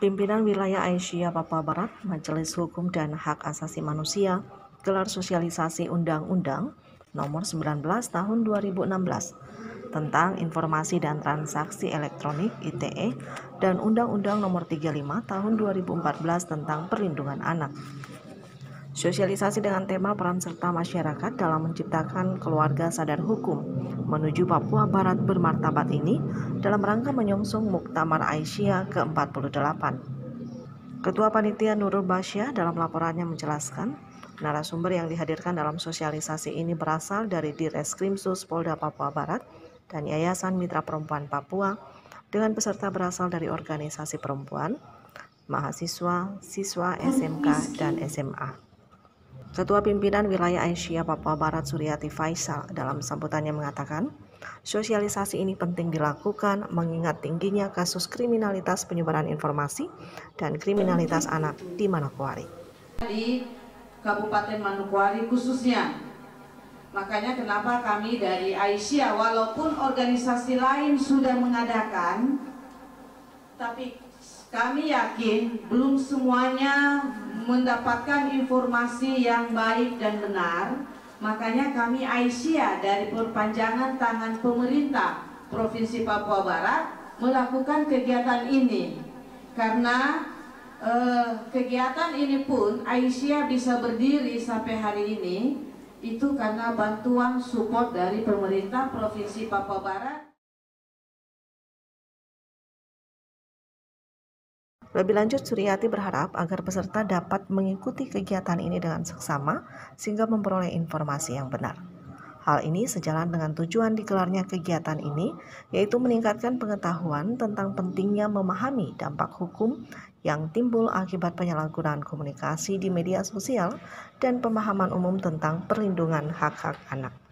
Pimpinan Wilayah Aisyah Papua Barat, Majelis Hukum dan Hak Asasi Manusia, gelar sosialisasi Undang-Undang Nomor 19 Tahun 2016 tentang Informasi dan Transaksi Elektronik (ITE) dan Undang-Undang Nomor 35 Tahun 2014 tentang Perlindungan Anak. Sosialisasi dengan tema peran serta masyarakat dalam menciptakan keluarga sadar hukum menuju Papua Barat bermartabat ini dalam rangka menyongsong Muktamar Aisyah ke-48. Ketua Panitia Nurul Basyah dalam laporannya menjelaskan, narasumber yang dihadirkan dalam sosialisasi ini berasal dari Direskrimsus Polda Papua Barat dan Yayasan Mitra Perempuan Papua, dengan peserta berasal dari organisasi perempuan, mahasiswa, siswa SMK dan SMA. Ketua Pimpinan Wilayah Aisyah Papua Barat Suryati Faisal dalam sambutannya mengatakan, sosialisasi ini penting dilakukan mengingat tingginya kasus kriminalitas penyebaran informasi dan kriminalitas anak di Manokwari. Di Kabupaten Manokwari khususnya. Makanya kenapa kami dari Aisyah, walaupun organisasi lain sudah mengadakan, tapi kami yakin belum semuanya mendapatkan informasi yang baik dan benar. Makanya kami Aisyah dari perpanjangan tangan pemerintah Provinsi Papua Barat melakukan kegiatan ini. Karena kegiatan ini pun Aisyah bisa berdiri sampai hari ini itu karena bantuan support dari pemerintah Provinsi Papua Barat. Lebih lanjut, Suryati berharap agar peserta dapat mengikuti kegiatan ini dengan seksama sehingga memperoleh informasi yang benar. Hal ini sejalan dengan tujuan digelarnya kegiatan ini, yaitu meningkatkan pengetahuan tentang pentingnya memahami dampak hukum yang timbul akibat penyalahgunaan komunikasi di media sosial dan pemahaman umum tentang perlindungan hak-hak anak.